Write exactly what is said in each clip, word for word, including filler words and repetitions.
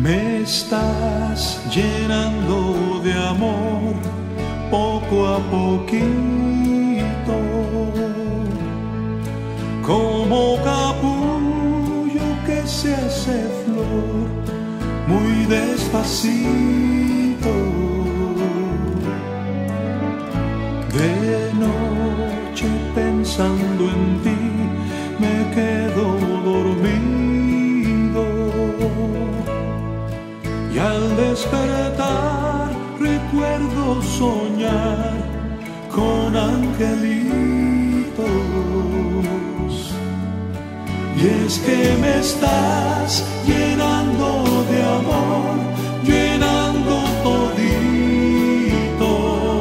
Me estás llenando de amor poco a poquito, como capullo que se hace flor muy despacito. De noche pensando en ti me quedo dormido, y al despertar recuerdo soñar con angelitos. Y es que me estás llenando de amor, llenando todito.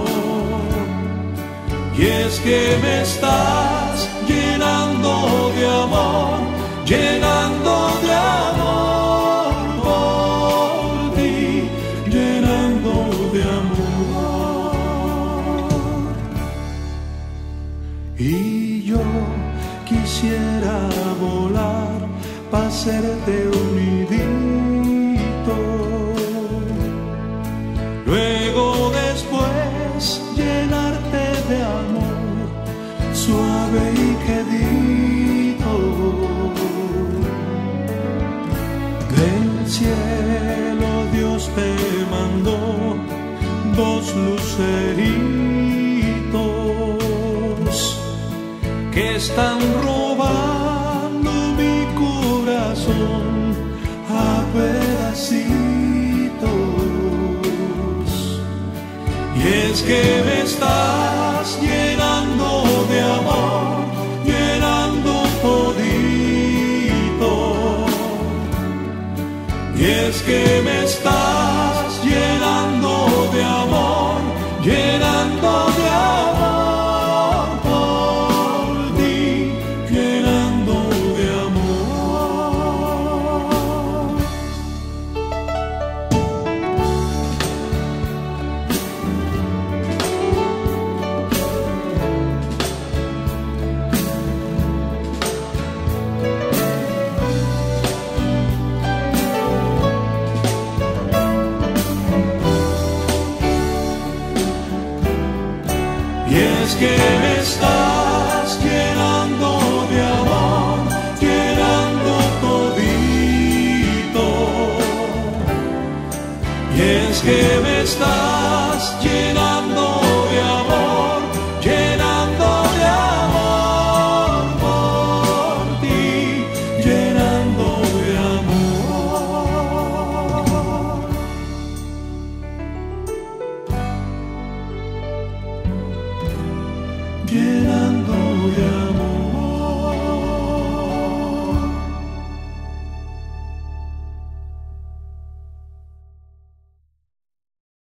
Y es que me estás llenando de amor, llenando de amor por ti, llenando de amor. Y yo quisiera volar para hacerte un nidito, luego después llenarte de amor suave y quedito. Del cielo Dios te mandó dos luceritos que están robando mi corazón a pedacitos. Y es que me estás llenando de amor, llenando todito. Y es que me estás llenando de amor, llenando de amor por ti, llenando de amor. Y es que me estás llenando de amor, llenando todito. Y es que me estás llenando de amor, llenando de amor por ti, llenando de amor. Yeah.